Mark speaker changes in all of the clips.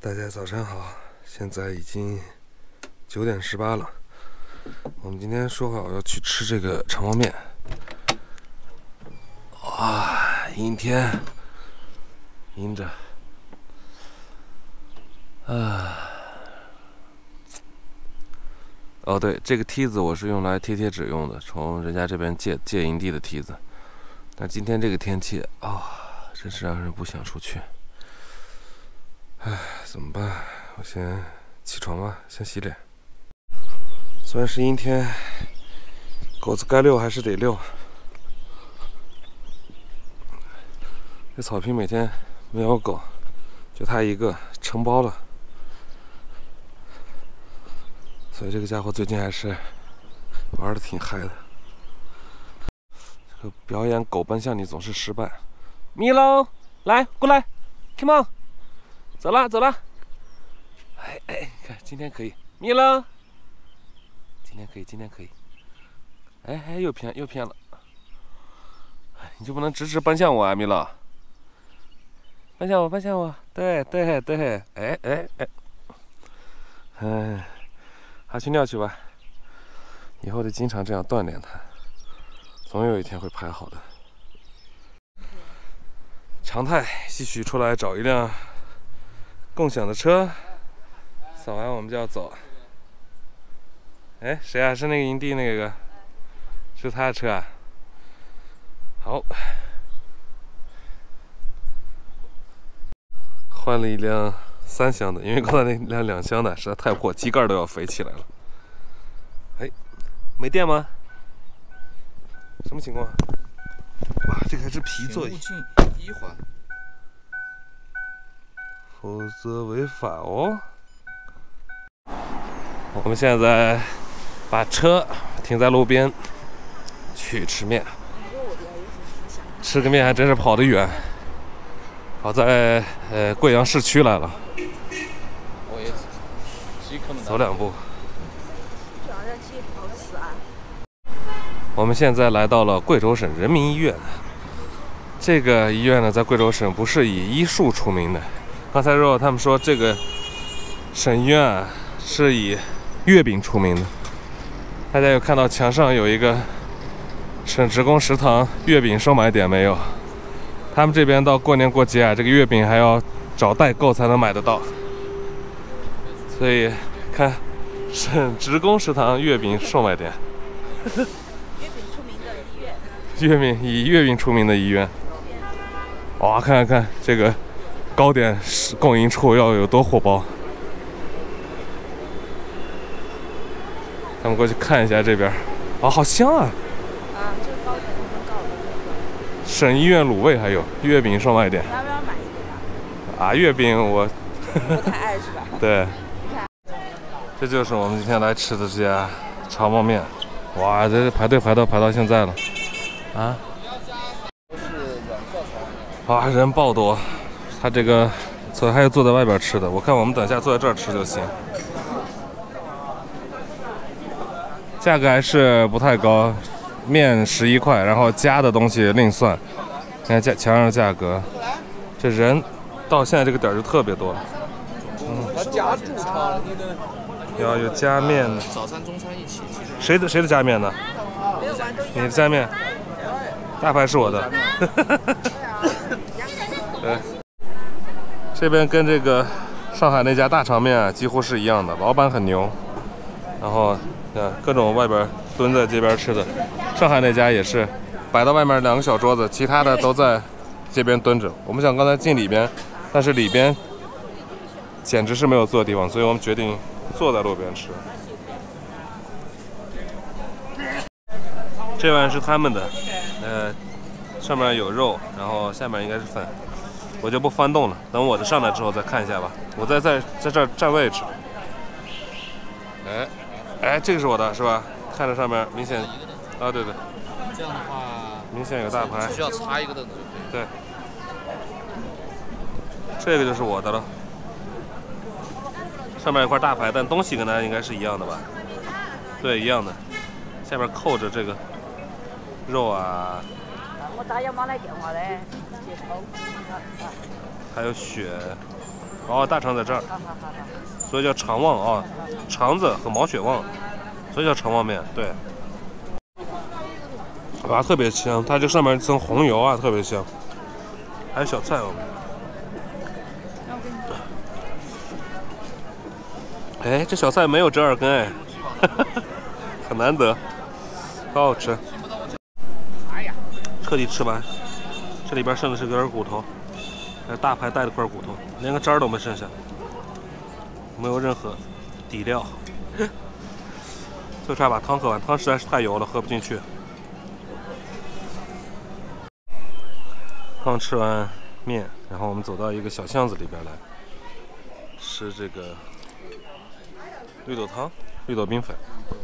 Speaker 1: 大家早上好，现在已经9点18了。我们今天说好要去吃这个长毛面。哇，阴天，阴着。哦对，这个梯子我是用来贴贴纸用的，从人家这边借营地的梯子。但今天这个天气啊，真是让人不想出去。唉，怎么办？我先起床吧，先洗脸。虽然是阴天，狗子该遛还是得遛。这草坪每天没有狗，就它一个，承包了。所以这个家伙最近还是玩的挺嗨的。这个表演狗奔向你总是失败。米喽，来过来 ，come on， 走了走了。哎，看今天可以，米喽，今天可以，今天可以。哎，又偏了。你就不能直直奔向我啊，米喽？奔向我，对，哎。还去尿去吧，以后得经常这样锻炼它，总有一天会排好的。常态，继续出来找一辆共享的车，扫完我们就要走。哎，谁啊？是那个营地那个？是他的车啊？好，换了一辆3厢的，因为刚才那辆2厢的实在太破，机盖都要飞起来了。哎，没电吗？什么情况？哇，这个还是皮座椅。
Speaker 2: 1环，
Speaker 1: 否则违法哦。我们现在把车停在路边，去吃面。吃个面还真是跑得远，跑在贵阳市区来了。
Speaker 2: 我也
Speaker 1: 走2步。我们现在来到了贵州省人民医院。这个医院呢，在贵州省不是以医术出名的。刚才肉他们说，这个省医院啊是以月饼出名的。大家有看到墙上有一个省职工食堂月饼售卖点没有？他们这边到过年过节啊，这个月饼还要找代购才能买得到。所以看省职工食堂月饼售卖点。以月饼出名的医院。哇，看这个糕点供应处要有多火爆。咱们过去看一下这边。啊，好香啊！
Speaker 3: 这个糕点都很高的。
Speaker 1: 省医院卤味还有月饼售卖点。
Speaker 3: 要不要买一个？
Speaker 1: 啊，月饼我
Speaker 3: 不太爱是吧？
Speaker 1: 对。这就是我们今天来吃的这家长毛面。哇，这排队排到现在了。啊！啊，人爆多，他这个还有坐在外边吃的，我看我们等下坐在这儿吃就行。价格还是不太高，面11块，然后加的东西另算。看墙上的价格，这人到现在这个点就特别多。
Speaker 2: 他加注茶，
Speaker 1: 有加面的，
Speaker 2: 早餐中餐一起。
Speaker 1: 谁的加面呢？你的加面，大牌是我的。对，这边跟这个上海那家大肠面啊几乎是一样的，老板很牛。然后各种外边蹲在这边吃的，上海那家也是摆到外面2个小桌子，其他的都在这边蹲着。我们想刚才进里边，但是里边简直是没有坐的地方，所以我们决定坐在路边吃。这碗是他们的，上面有肉，然后下面应该是粉，我就不翻动了，等我的上来之后再看一下吧。我在这儿占位置。哎，这个是我的，是吧？看着上面明显，啊，对，
Speaker 2: 这样的话，
Speaker 1: 明显有大牌，
Speaker 2: 只需要插一个凳子就可以。
Speaker 1: 对，这个就是我的了。上面有块大牌，但东西跟它应该是一样的吧？对，一样的。下面扣着这个肉啊。
Speaker 3: 我打幺妈来电话嘞，
Speaker 1: 还有血， 哦，大肠在这儿，所以叫肠旺啊，肠子和毛血旺，所以叫肠旺面。对，哇，特别香，它这上面一层红油啊，特别香。还有小菜哦。哎，这小菜没有折耳根哎，很难得，好好吃。彻底吃完，这里边剩的是有点骨头，还有大排带了块骨头，连个汁儿都没剩下，没有任何底料。就差把汤喝完，汤实在是太油了，喝不进去。刚吃完面，然后我们走到一个小巷子里边来，吃这个绿豆汤、绿豆冰粉。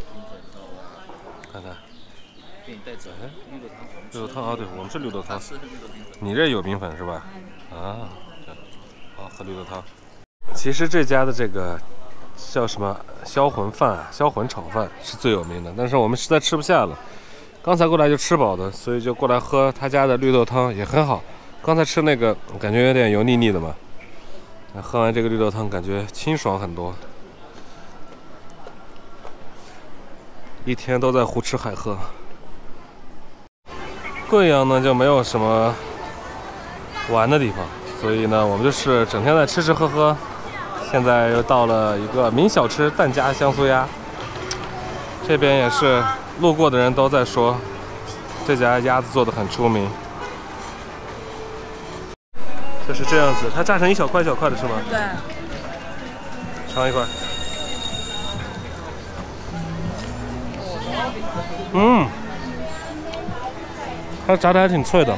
Speaker 1: 看看，
Speaker 2: 给你带走。绿豆汤。
Speaker 1: 绿豆汤啊，对，我们是绿豆汤。
Speaker 2: 是绿豆冰粉。
Speaker 1: 你这有冰粉是吧？啊，好，喝绿豆汤。其实这家的这个叫什么销魂饭、销魂炒饭是最有名的，但是我们实在吃不下了。刚才过来就吃饱的，所以就过来喝他家的绿豆汤，也很好。刚才吃那个感觉有点油腻腻的嘛，喝完这个绿豆汤感觉清爽很多。一天都在胡吃海喝。贵阳呢就没有什么玩的地方，所以呢我们就是整天在吃吃喝喝。现在又到了一个名小吃蛋夹香酥鸭，这边也是路过的人都在说这家鸭子做的很出名。就是这样子，它炸成一小块一小块的是吗？
Speaker 3: 对。
Speaker 1: 尝一块。嗯，它炸的还挺脆的。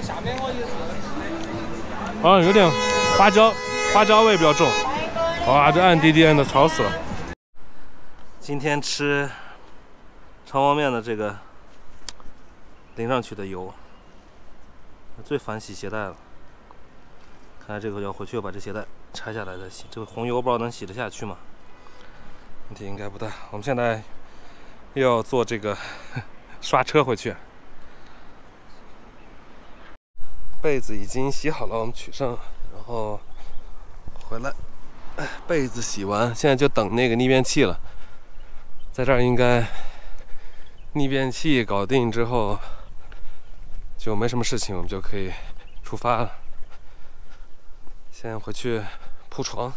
Speaker 1: 啊，有点花椒味比较重。哇，这暗滴滴的，吵死了。今天吃肠旺面的这个淋上去的油，最烦洗鞋带了。看来这个要回去把这鞋带拆下来再洗。这个红油不知道能洗得下去吗？问题应该不大。我们现在又要坐这个刷车回去。被子已经洗好了，我们取上，然后回来。被子洗完，现在就等那个逆变器了。在这儿应该逆变器搞定之后，就没什么事情，我们就可以出发了。先回去铺床。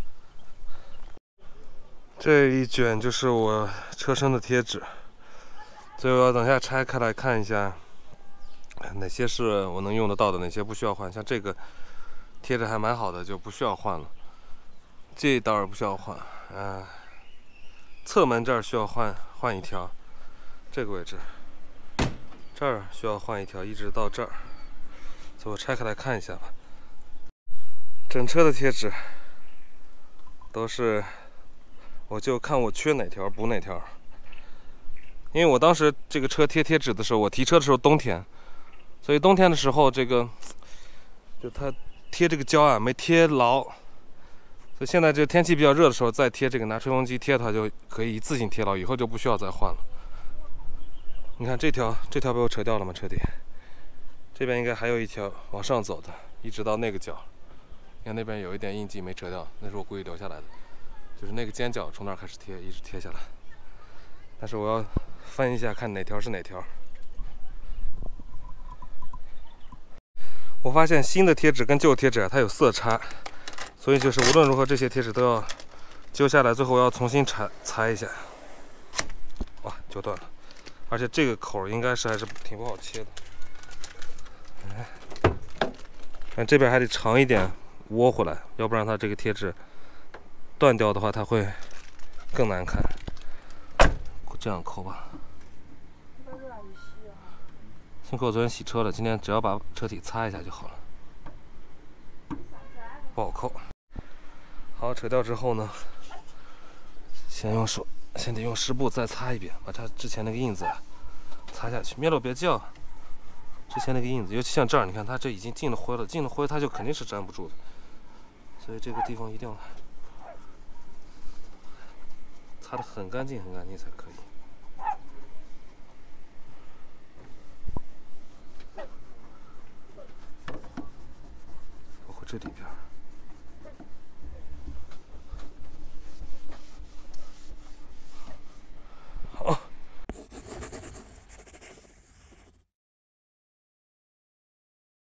Speaker 1: 这一卷就是我车身的贴纸，所以我要等下拆开来看一下，哪些是我能用得到的，哪些不需要换。像这个贴纸还蛮好的，就不需要换了。这一道不需要换，侧门这儿需要换一条，这个位置，这儿需要换一条，一直到这儿。所以我拆开来看一下吧。整车的贴纸都是，我就看我缺哪条补哪条。因为我当时这个车贴纸的时候，我提车的时候冬天，所以冬天的时候这个就它贴这个胶啊没贴牢。所以现在这天气比较热的时候，再贴这个拿吹风机贴它就可以一次性贴牢，以后就不需要再换了。你看这条被我扯掉了吗？彻底。这边应该还有一条往上走的，一直到那个角。你看那边有一点印记没扯掉，那是我故意留下来的，就是那个尖角从那儿开始贴，一直贴下来。但是我要分一下看哪条是哪条。我发现新的贴纸跟旧贴纸它有色差。所以就是无论如何，这些贴纸都要揪下来，最后要重新裁一下。哇，揪断了！而且这个口应该是还是挺不好切的。看这边还得长一点窝回来，要不然它这个贴纸断掉的话，它会更难看。这样抠吧。幸亏我昨天洗车了，今天只要把车体擦一下就好了。不好抠。好，扯掉之后呢，先得用湿布再擦一遍，把它之前那个印子擦下去。灭了别叫，之前那个印子，尤其像这儿，你看它这已经进了灰了，进了灰它就肯定是粘不住的，所以这个地方一定要擦得很干净才可以。包括这里边。